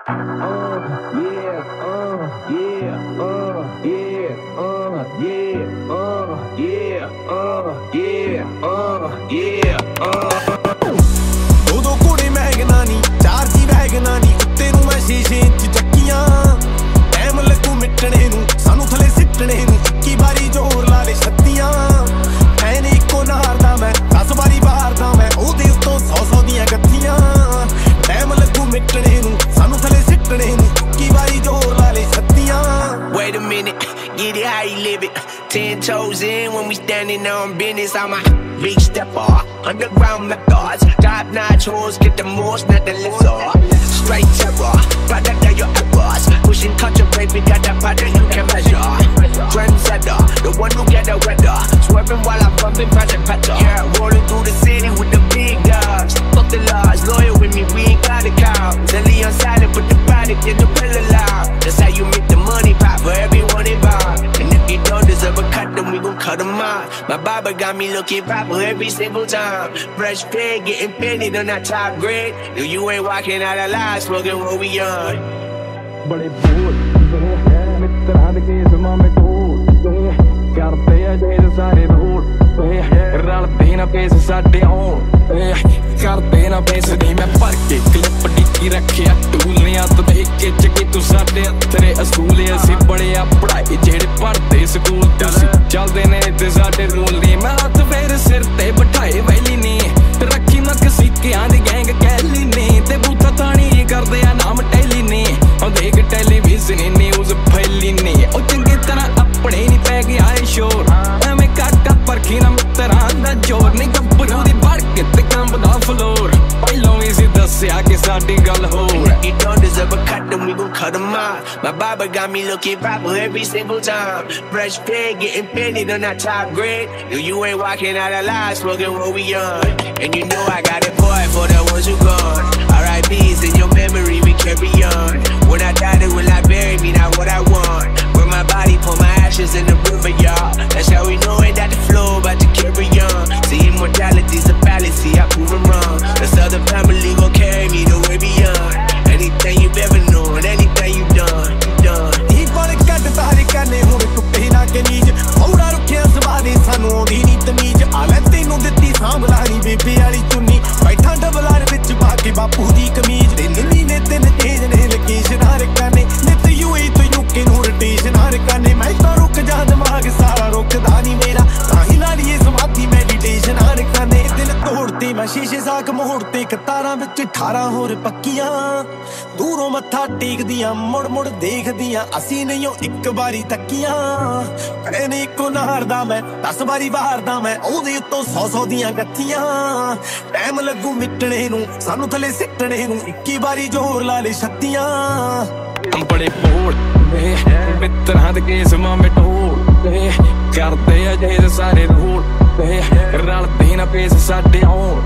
ਦੋ ਘੋੜੇ ਮਹਿਗਨਾ ਨੀ, ਚਾਰ ਜੀ ਵੈਗਨਾ ਨੀ, ਉੱਤੇ ਨੂੰ ਮੈਂ ਸ਼ੀਸ਼ੇ ਚ ਚੱਕੀਆਂ। ਟਾਈਮ ਲੱਗੂ ਮਿਟਣੇ ਨੂੰ, ਸਾਨੂੰ ਥਲੇ ਸਿੱਟਣੇ ਨੂੰ, 21 ਵਾਰੀ ਜ਼ੋਰ ਲਾ ਲੈ ਛੱਤੀਆਂ। ਐ ਨੀ ਇੱਕੋ ਨਹਾਰਦਾ ਮੈਂ, 10 ਵਾਰੀ ਬਾਹਰਦਾ ਮੈਂ, ਉਹਦੇ ਉੱਤੋਂ 100 ਦੀਆਂ ਗੱਥੀਆਂ। ਟਾਈਮ ਲੱਗੂ ਮਿਟਣੇ ਨੂੰ, ਸਾਨੂੰ ਥਲੇ ਸਿੱਟਣੇ ਨੂੰ, 21 ਵਾਰੀ ਜ਼ੋਰ ਲਾ ਲੈ ਛੱਤੀਆਂ। Wait a minute, get it how you live it. 10 toes in when we standing on business. I'm a big stepper, underground methods, top notch hoes, get the most, not the lesser. Straight terror, product of your efforts, pushing culture, baby, got that product you can measure. Trendsetter, the one who get the weather, swerving while I'm bumping past the petter. Yeah, rolling through the city with the big dogs. Fuck the laws, loyal with me, we ain't got a cow. Silly on silent, put the product in the pillar loud. That's how you make the money pop for everyone involved. And if you don't deserve a cut, then we gon' cut them off. My barber got me looking proper every single time. Fresh pig, getting painted on that top grade. No, you ain't walking out alive, smoking what we on. बड़े बोल मित्ਰਾਂ ਦੇ case ਮਾਮੇ ਢੋਲ ਕਰਦੇ ਆ ਜੇ ਸਾਰੇ role ਰਲਦੇ ਨਾ ਪੇਸ ਸਾਡੇ ਆਉਣ ਕਰਦੇ ਨਾ ਪੇਸ ਨਹੀਂ ਮੈਂ ਭਰ ਕੇ ਕਲਿੱਪ ਡਿੱਕੀ ਰੱਖਿਆ ਟੂਲਿਆਂ ਤੋਂ ਦੇਖ ਕੇ ਚੱਕੀ ਤੂੰ ਸਾਡੇ ਤੇਰੇ ਅਸੂਲ ਅਸੀਂ ਬੜੇ ਆ ਪੜਾਈ ਜਿਹੜੇ ਪੜਦੇ ਸਕੂਲ ਤੁਸੀਂ ਚੱਲਦੇ ਨੇ ਤੇ ਸਾਡੇ ਰੂਲ ਨਹੀਂ ਮੈਂ ਹੱਥ ਫੇਰ ਸਿਰ ਤੇ ਬਿਠਾਏ ਵੈਲੀ ਨੀ ਰੱਖੀ ਮੱਕ ਸਿੱਕਿਆਂ ਦੀ ਗੈਂਗ ਗੈਲੀ ਨੀ ਤੇ ਬੂਥਾ ਤਾਣੀ ਕਰਦੇ ਆ ਨਾਮ ਟੈਲੀ ਨੀ ਉਹ ਦੇਖ ਟੈਲੀਵਿਜ਼ਨ ਨਿਊਜ਼ ਫੈਲੀ ਨੀ ਉਹ ਚੰਗੀ ਤਰ੍ਹਾਂ ਆਪਣੇ ਨੀ ਪੈ ਗਿਆ ਏ ਸ਼ੋਰ ਐਵੇਂ ਕਾਕਾ ਪਰਖੀ ਨਾ ਮਿੱਤਰਾਂ ਦਾ ਜੋਰ ਨੀ ਗੱਭਰੂ ਦੀ ਵੜ ਕੇ ਤੇ ਕੰਬਦਾ ਫਲੋਰ ਪਹਿਲੋਂ ਵੀ ਸੀ ਦੱਸਿਆ ਕਿ ਸਾਡੀ ਗੱਲ ਹੋਰ You don't deserve a cut, then we gon' cut them off. My barber got me looking proper every single time. Fresh pig, getting painted on that top grade. No, you ain't walking out alive, smoking what we on. And you know I got it, boy, for the ones who gone. R.I.P.'s in your memory, we carry on. When I die, they will not bury me, not what I want. Burn my body, pour my ashes in the river, y'all. That's how we know it, that the flow about to carry on. See, immortality's a fallacy, I prove them wrong. This other family gon' carry me the way beyond. Anything you've ever known, anything you've done, you've done. ਇਹ ਪਲ ਕੱਢ ਤਾਰੇ ਕਰਨੇ ਹੁਣ ਟੁੱਟੇ ਨਾ ਕਨੀਜ ਔੜਾ ਰੁੱਖਿਆ ਸਵਾਦੇ ਸਾਨੂੰ ਆਉਂਦੀ ਨੀ ਤਮੀਜ਼ ਆ ਲੈ ਤੈਨੂੰ ਦਿੱਤੀ ਸਾਂਭਲਾਣੀ ਬੇਬੇ ਵਾਲੀ ਚੁੰਨੀ ਬੈਠਾ ਡਬਲਾਰ ਵਿੱਚ ਪਾ ਕੇ ਬਾਪੂ ਦੀ ਕਮੀਜ਼ ਤਿੰਨ ਮਹੀਨੇ ਤਿੰਨ ਤੇਜ ਨੇ ਲੋਕੇਸ਼ਨਾਂ ਰਕਾਨੇ ਨਿਤ ਯੂਏ ਤੋਂ ਯੂਕੇ ਨੂੰ ਰੋਟੇਸ਼ਨਾਂ ਰਕਾਨੇ ਮੈਂ ਤਾਂ ਰੁਕ ਜਾ ਦਿਮਾਗ ਸਾਰਾ ਰੁਕਦਾ ਨੀ ਮੇਰਾ ਤਾਂ ਹੀ ਲਾ ਲਈਏ ਸਮਾਧੀ ਮੈਡੀਟੇਸ਼ਨਾਂ ਰਕਾਨੇ ਦਿਲ ਤੋੜਤੇ ਮੈਂ ਸ਼ੀਸ਼ੇ ਸਾਕ ਮੋੜਤੇ ਕਤਾਰਾਂ ਵਿੱਚ 18 ਹੋਰ ਪੱਕੀਆਂ ਦੂਰੋਂ ਮੱਥਾ ਟੇਕਦੀਆਂ ਮੁੜ ਮੁੜ ਦੇਖਦੀਆਂ ਅਸੀਂ ਨਹੀਂ ਉਹ ਇੱਕ ਵਾਰੀ ਤੱਕੀਆਂ ਐਨੇ ਇੱਕੋ ਨਹਾਰਦਾ ਮੈਂ 10 ਵਾਰੀ ਬਾਹਰਦਾ ਮੈਂ ਉਹਦੇ ਉੱਤੋਂ 100 ਦੀਆਂ ਗੱਥੀਆਂ ਟਾਈਮ ਲੱਗੂ ਮਿਟਣੇ ਨੂੰ ਸਾਨੂੰ ਥਲੇ ਸਿੱਟਣੇ ਨੂੰ 21 ਵਾਰੀ ਜ਼ੋਰ ਲਾ ਲੈ ਛੱਤੀਆਂ ਬੜੇ ਬੋਲ ਮਿੱਤਰਾਂ ਦੇ ਕੇਸ ਮਾਮੇ ਢੋਲ ਕਰਦੇ ਆ ਜੇ ਸਾਰੇ ਰੋਲ ਰਲਦੇ ਨਾ ਪੇਸ ਸਾਡੇ ਆਉਣ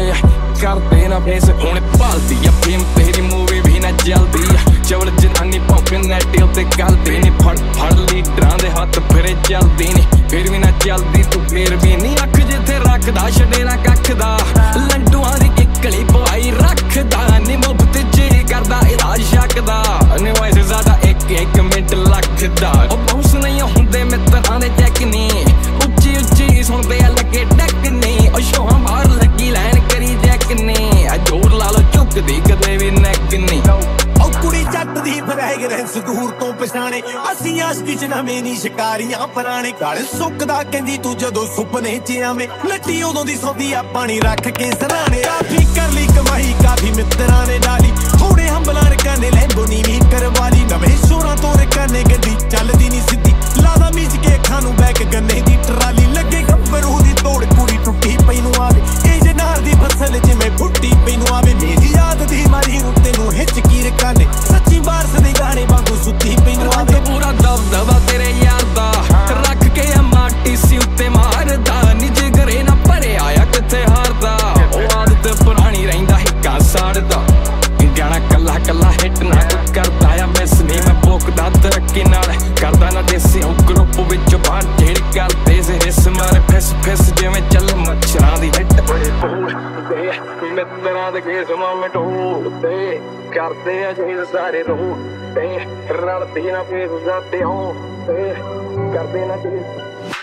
ਕਰਦੇ ਨਾ ਪੇਸ ਹੁਣ ਭਾਲਦੀ ਆ ਫਿਲਮ ਤੇਰੀ ਮੂਵੀ ਵੀ ਨਾ ਜਲਦੀ ਚਵਲ ਜਨਾਨੀ ਪੌਂਪਿੰਗ ਨੈਟ ਉੱਤੇ ਗਲਦੀ ਨੀ ਫੜ ਲੀਡਰਾਂ ਦੇ ਹੱਥ ਫਿਰੇ ਚੱਲਦੀ ਨੀ ਫਿਰ ਵੀ ਨਾ ਚੱਲਦੀ ਤੂੰ ਫੇਰ ਵੀ ਨੀ ਅੱਖ ਜਿੱਥੇ ਰੱਖਦਾ ਛੱਡੇ ਨਾ ਕੱਖ ਦਾ ਲੰਡੂਆਂ ਦੀ ਕਿੱਕਲੀ ਪਵਾਈ ਰੱਖਦਾ ਨੀ ਮੁਫਤ ਜੀ ਕਰਦਾ ਇਲਾਜ ਸ਼ੱਕਦਾ ਨੀ ਵੈਸੇ ਜ਼ਿਆਦਾ ਇੱਕ ਮਿੰਟ ਲੱਗਦਾ ਉਹ ਬਾਉਂਸ ਨਹੀਂ ਹੁੰਦੇ ਮਿੱਤਰਾਂ ਦੇ ਚੈੱਕ ਨੀ ਉੱਚੀ ਉੱਚੀ ਸੁਣਦੇ ਆ ਲੱਗੇ ਡੱਕ ਨੀ ਉਹ ਸ਼ੋਹਾਂ ਬਾਹਰ ਲੱਗੀ ਲਾਈਨ ਕਰੀ ਜੈਕ ਨੀ ਆ ਜੋਰ ਲਾ ਲੋ ਝੁਕਦੀ ਕਦੇ ਵੀ ਨੈਕ ਨੀ ਉਹ ਕੁੜੀ ਜੱਟ ਦੀ ਫਰੈਗਰੈਂਸ ਦੂਰ ਤੋਂ ਪਛਾਣੇ ਅਸੀਂ ਆਸ਼ਕੀ ਚ ਨਵੇਂ ਨੀ ਸ਼ਿਕਾਰੀਆਂ ਪੁਰਾਣੇ ਗਲ ਸੁੱਕਦਾ ਕਹਿੰਦੀ ਤੂੰ ਜਦੋਂ ਸੁਪਨੇ ਚ ਆਵੇਂ ਲੱਟੀ ਉਦੋਂ ਦੀ ਸੌਦੀ ਆ ਪਾਣੀ ਰੱਖ ਕੇ ਸਰਾਣੇ ਕਾਫੀ ਕਰ ਲਈ ਕਮਾਈ ਕਾਫੀ ਮਿੱਤਰਾਂ ਨੇ ਡਾਲੀ ਥੋੜੇ ਹੰਬਲਾਂ ਰਕਾਨੇ ਲੈਂਬੋ ਨੀਵੀਂ ਕਰਵਾਲੀ ਨਵੇਂ ਸ਼ੋਰਾਂ ਤੋਂ ਰਕਾਨੇ ਗੱਡੀ ਚੱਲਦੀ ਨੀ ਸਿੱਧੀ ਲਾਦਾ ਮੀਚ ਕੇ ਅੱਖਾਂ ਨੂੰ ਬੈਕ ਗੰਨੇ ਦੀ ਟਰਾਲੀ ਲੱਗੇ ਗੱਭਰੂ ਦੀ ਤੋੜ ਕੁੜੀ ਟੁੱਟੀ ਪਈ ਨੂੰ ਆਵੇ ਇਹ ਜਨਾਰ ਦੀ ਫਸਲ ਜਿਵੇਂ ਫੁੱਟੀ ਪਈ ਨੂੰ ਆਵੇ ਮੇਰੀ ਯਾਦ ਦੀ ਮਾਰੀ ਨੂੰ ਤੈਨੂੰ ਹਿੱਚ ਕੀ ਰਕਾਨੇ ਸੱਚੀ ਬਾਰਸ ਦੇ ਗਾਣੇ ਵਾਂਗੂ ਸੁੱਤੀ ਪਈ ਨੂੰ ਆਵੇ ਪੂਰਾ ਦਬਦਬਾ ਤੇਰੇ ਯਾਰ ਦਾ ਰੱਖ ਕੇ ਆ ਮਾਟੀ ਸੀ ਉੱਤੇ ਮਾਰਦਾ ਨਿਜ ਘਰੇ ਨਾ ਭਰੇ ਆਇਆ ਕਿੱਥੇ ਹਾਰਦਾ ਉਹ ਆਦਤ ਪੁਰਾਣੀ ਰਹਿੰਦਾ ਹਿੱਕਾ ਸਾੜਦਾ ਗਾਣਾ ਕੱਲਾ ਕੱਲਾ ਹਿੱਟ ਨਾ ਕਰਦਾ ਆ ਮਿਸ ਨਹੀਂ ਮੈਂ ਭੋਕਦਾ ਤਰੱਕੀ ਨਾਲ ਕਰਦਾ ਨਾ ਦੇਸੀ ਉਹ ਗਰੁੱਪ ਵਿੱਚ ਬਾਹਰ ਜਿਹੜੀ ਕਰਦੇ ਸੀ ਹਿੱਸ ਮਾਰੇ ਫਿਸ ਜਿਵੇਂ ਚੱਲ ਮੱਛਰਾਂ ਦੀ ਹਿੱਟ ਬੜੇ ਬੋਲ ਮਿੱਤਰਾਂ ਦੇ ਕੇਸ ਮਾਮੇ ਢੋਲਦੇ ਕਰ ਕਰਦੇ ਆ ਜੇ ਸਾਰੇ ਰੋਲ ਤੇ ਰਲਦੀ ਨਾ ਫੇਸ ਸਾਡੇ ਹੋਣ ਤੇ ਕਰਦੇ ਨਾ